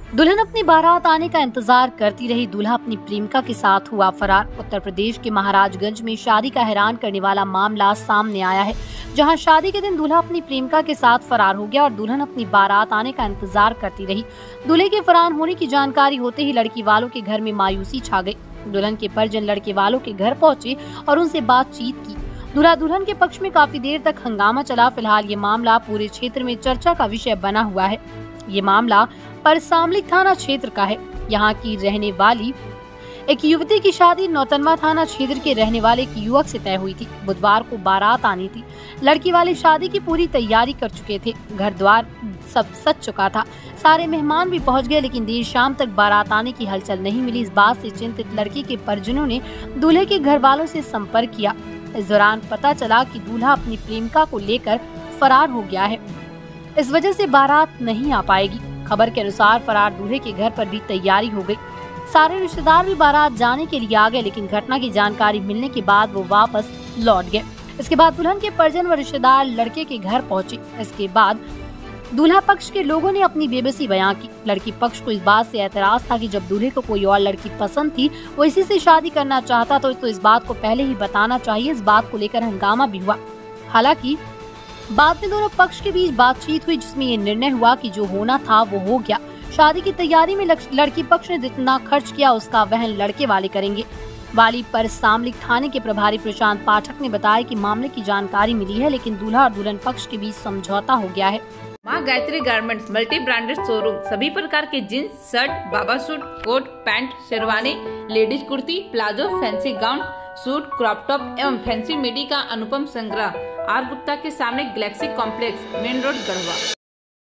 दुल्हन अपनी बारात आने का इंतजार करती रही, दूल्हा अपनी प्रेमिका के साथ हुआ फरार। उत्तर प्रदेश के महाराजगंज में शादी का हैरान करने वाला मामला सामने आया है, जहां शादी के दिन दूल्हा अपनी प्रेमिका के साथ फरार हो गया और दुल्हन अपनी बारात आने का इंतजार करती रही। दूल्हे के फरार होने की जानकारी होते ही लड़की वालों के घर में मायूसी छा गई। दुल्हन के परिजन लड़के वालों के घर पहुंचे और उनसे बातचीत की। दूल्हा दुल्हन के पक्ष में काफी देर तक हंगामा चला। फिलहाल ये मामला पूरे क्षेत्र में चर्चा का विषय बना हुआ है। ये मामला परसामलिक थाना क्षेत्र का है। यहाँ की रहने वाली एक युवती की शादी नौतनवा थाना क्षेत्र के रहने वाले एक युवक से तय हुई थी। बुधवार को बारात आनी थी। लड़की वाले शादी की पूरी तैयारी कर चुके थे। घर द्वार सब सज चुका था। सारे मेहमान भी पहुंच गए, लेकिन देर शाम तक बारात आने की हलचल नहीं मिली। इस बात से चिंतित लड़की के परिजनों ने दूल्हे के घर वालों से संपर्क किया। इस दौरान पता चला कि दूल्हा अपनी प्रेमिका को लेकर फरार हो गया है। इस वजह से बारात नहीं आ पाएगी। खबर के अनुसार फरार दूल्हे के घर पर भी तैयारी हो गई। सारे रिश्तेदार भी बारात जाने के लिए आ गए, लेकिन घटना की जानकारी मिलने के बाद वो वापस लौट गए। इसके बाद दुल्हन के परिजन व रिश्तेदार लड़के के घर पहुंचे। इसके बाद दूल्हा पक्ष के लोगों ने अपनी बेबसी बयां की। लड़की पक्ष को इस बात से एतराज था कि जब दूल्हे को कोई और लड़की पसंद थी, वो इसी से शादी करना चाहता तो इस बात को पहले ही बताना चाहिए। इस बात को लेकर हंगामा भी हुआ। हालांकि बाद में दोनों पक्ष के बीच बातचीत हुई, जिसमें ये निर्णय हुआ कि जो होना था वो हो गया। शादी की तैयारी में लड़की पक्ष ने जितना खर्च किया उसका वहन लड़के वाले करेंगे। वाली परसामलिक थाने के प्रभारी प्रशांत पाठक ने बताया कि मामले की जानकारी मिली है, लेकिन दूल्हा और दुल्हन पक्ष के बीच समझौता हो गया है। माँ Gayatri garments multi branded showroom सभी प्रकार के जींस, शर्ट, बाबा suit, coat, pant, sherwani, ladies kurti, palazzo, fancy gown, suit, crop top एवं फैंसी मिडी का अनुपम संग्रह आर गुप्ता के सामने galaxy complex, main road, Garhwa.